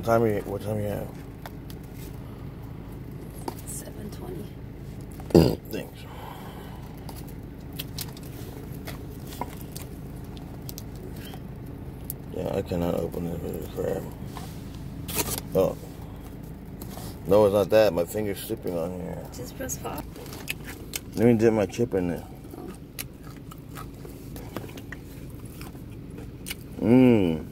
What time are you at? 7:20. Thanks. Yeah, I cannot open this with a crab. Oh. No, it's not that. My finger's slipping on here. Just press pop. Let me dip my chip in there. Oh. Mmm.